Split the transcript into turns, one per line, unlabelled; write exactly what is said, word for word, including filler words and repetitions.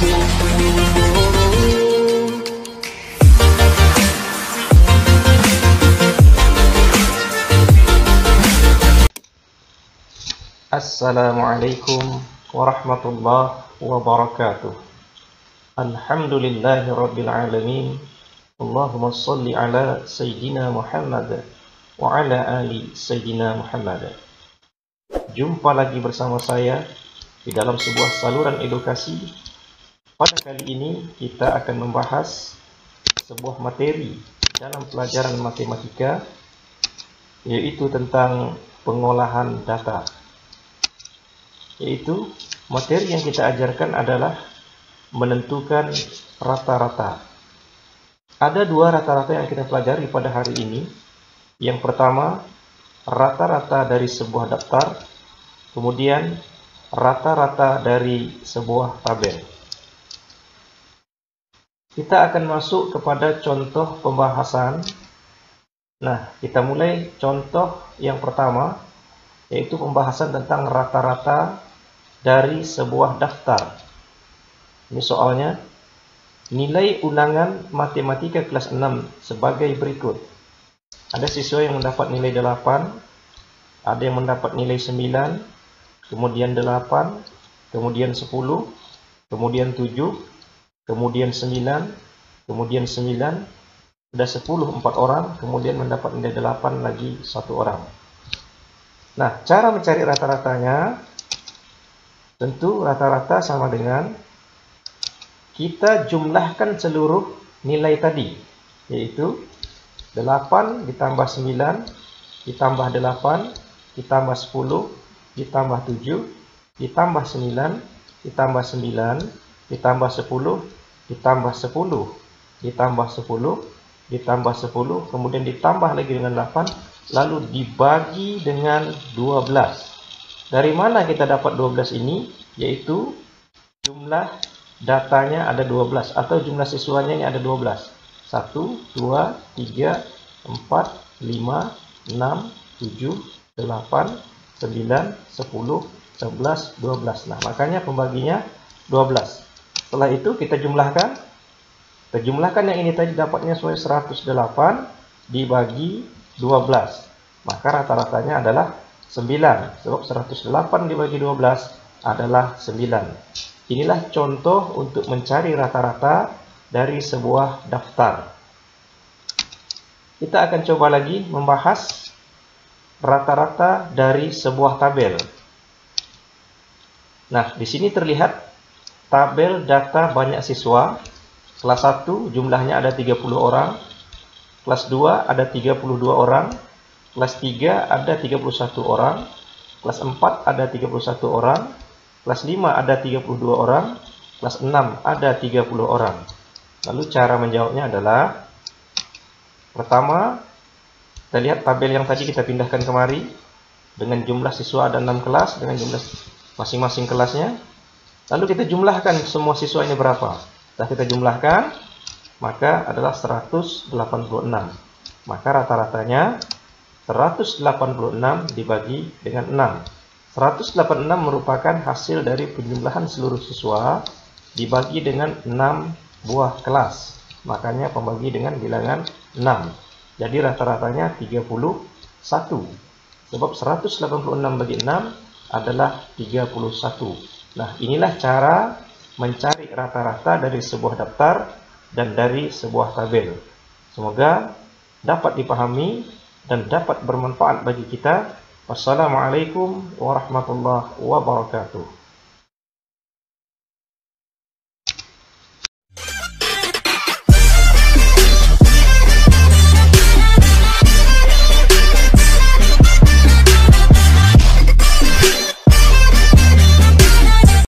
Assalamualaikum warahmatullahi wabarakatuh. Alhamdulillahi rabbil alamin. Allahumma salli ala Sayyidina Muhammad wa ala ali Sayyidina Muhammad. Jumpa lagi bersama saya di dalam sebuah saluran edukasi. Pada kali ini kita akan membahas sebuah materi dalam pelajaran matematika, yaitu tentang pengolahan data. Yaitu materi yang kita ajarkan adalah menentukan rata-rata. Ada dua rata-rata yang kita pelajari pada hari ini. Yang pertama, rata-rata dari sebuah daftar, kemudian rata-rata dari sebuah tabel. Kita akan masuk kepada contoh pembahasan. Nah, kita mulai contoh yang pertama, yaitu pembahasan tentang rata-rata dari sebuah daftar. Ini soalnya, nilai ulangan matematika kelas enam sebagai berikut. Ada siswa yang mendapat nilai delapan, ada yang mendapat nilai sembilan, kemudian delapan, kemudian sepuluh, kemudian tujuh, kemudian sembilan, kemudian sembilan, ada sepuluh, empat orang, kemudian mendapat nilai delapan lagi satu orang. Nah, cara mencari rata-ratanya, tentu rata-rata sama dengan kita jumlahkan seluruh nilai tadi, yaitu delapan ditambah sembilan, ditambah delapan, ditambah sepuluh, ditambah tujuh, ditambah sembilan, ditambah sembilan, ditambah sepuluh, ditambah sepuluh, ditambah sepuluh, ditambah sepuluh, kemudian ditambah lagi dengan delapan, lalu dibagi dengan dua belas. Dari mana kita dapat dua belas ini? Yaitu jumlah datanya ada dua belas, atau jumlah siswanya ini ada dua belas. satu, dua, tiga, empat, lima, enam, tujuh, delapan, sembilan, sepuluh, sebelas, dua belas. Nah, makanya pembaginya dua belas. Setelah itu kita jumlahkan. Kita jumlahkan yang ini tadi dapatnya sesuai seratus delapan dibagi dua belas. Maka rata-ratanya adalah sembilan. Sebab seratus delapan dibagi dua belas adalah sembilan. Inilah contoh untuk mencari rata-rata dari sebuah daftar. Kita akan coba lagi membahas rata-rata dari sebuah tabel. Nah, di sini terlihat tabel data banyak siswa. Kelas satu jumlahnya ada tiga puluh orang. Kelas dua ada tiga puluh dua orang. Kelas tiga ada tiga puluh satu orang, kelas empat ada tiga puluh satu orang, kelas lima ada tiga puluh dua orang, kelas enam ada tiga puluh orang. Lalu cara menjawabnya adalah, pertama, kita lihat tabel yang tadi kita pindahkan kemari, dengan jumlah siswa ada enam kelas, dengan jumlah masing-masing kelasnya. Lalu kita jumlahkan semua siswa ini berapa. Setelah kita jumlahkan, maka adalah seratus delapan puluh enam. Maka rata-ratanya seratus delapan puluh enam dibagi dengan enam. seratus delapan puluh enam merupakan hasil dari penjumlahan seluruh siswa dibagi dengan enam buah kelas. Makanya pembagi dengan bilangan enam. Jadi rata-ratanya tiga puluh satu. Sebab seratus delapan puluh enam bagi enam adalah tiga puluh satu. Nah, inilah cara mencari rata-rata dari sebuah daftar dan dari sebuah tabel. Semoga dapat dipahami dan dapat bermanfaat bagi kita. Wassalamualaikum warahmatullahi wabarakatuh.